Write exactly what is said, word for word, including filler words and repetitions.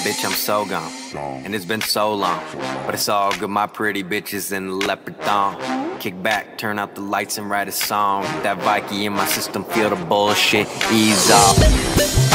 Bitch, I'm so gone, and it's been so long, but it's all good, my pretty bitches in the leopard thong. Kick back, turn out the lights and write a song. That Viking in my system, feel the bullshit, ease off.